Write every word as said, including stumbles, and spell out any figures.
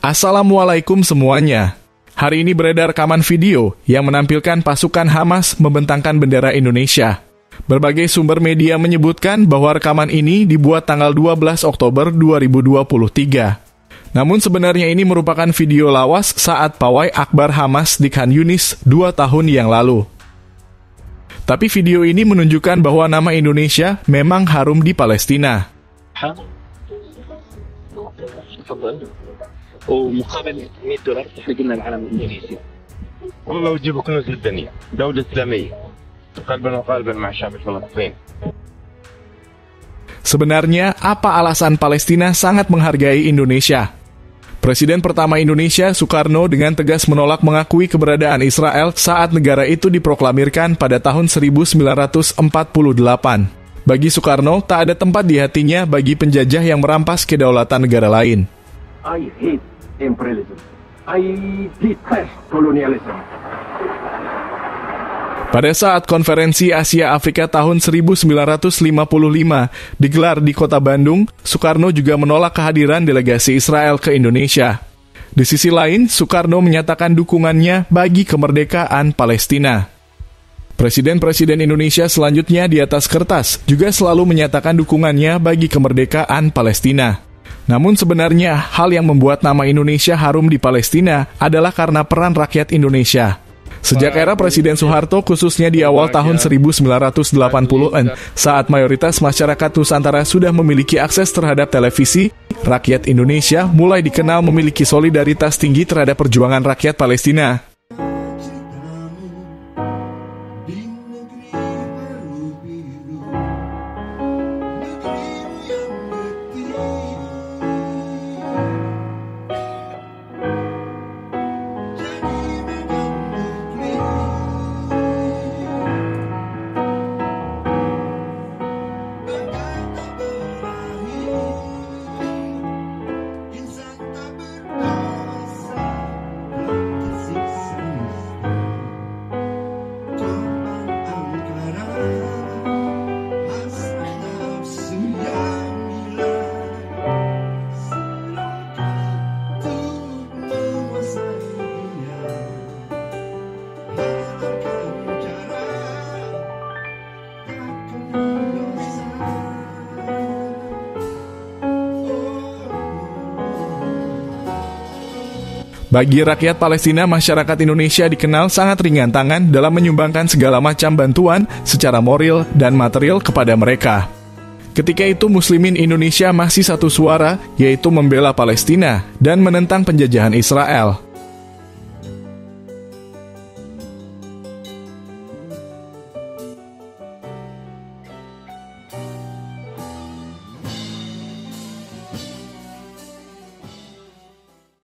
Assalamualaikum semuanya. Hari ini beredar rekaman video yang menampilkan pasukan Hamas membentangkan bendera Indonesia. Berbagai sumber media menyebutkan bahwa rekaman ini dibuat tanggal dua belas Oktober dua ribu dua puluh tiga. Namun sebenarnya ini merupakan video lawas saat pawai akbar Hamas di Khan Yunis dua tahun yang lalu. Tapi video ini menunjukkan bahwa nama Indonesia memang harum di Palestina. ومقابل مئة دولار تحرق لنا العلم الإنجليزي. والله وجيبوا كنوز الدنيا، دولة إسلامية، قلبا وقالبا مع الشعب الفلسطيني. Sebenarnya, apa alasan Palestina sangat menghargai Indonesia? Presiden pertama Indonesia, Soekarno, dengan tegas menolak mengakui keberadaan Israel saat negara itu diproklamirkan pada tahun seribu sembilan ratus empat puluh delapan. Bagi Soekarno, tak ada tempat di hatinya bagi penjajah yang merampas kedaulatan negara lain. I hate imperialism. I detest colonialism. Pada saat konferensi Asia Afrika tahun seribu sembilan ratus lima puluh lima digelar di kota Bandung, Soekarno juga menolak kehadiran delegasi Israel ke Indonesia. Di sisi lain, Soekarno menyatakan dukungannya bagi kemerdekaan Palestina. Presiden-presiden Indonesia selanjutnya di atas kertas juga selalu menyatakan dukungannya bagi kemerdekaan Palestina. Namun sebenarnya hal yang membuat nama Indonesia harum di Palestina adalah karena peran rakyat Indonesia. Sejak era Presiden Soeharto, khususnya di awal tahun seribu sembilan ratus delapan puluhan, saat mayoritas masyarakat Nusantara sudah memiliki akses terhadap televisi, rakyat Indonesia mulai dikenal memiliki solidaritas tinggi terhadap perjuangan rakyat Palestina. Bagi rakyat Palestina, masyarakat Indonesia dikenal sangat ringan tangan dalam menyumbangkan segala macam bantuan secara moral dan material kepada mereka. Ketika itu Muslimin Indonesia masih satu suara, yaitu membela Palestina dan menentang penjajahan Israel.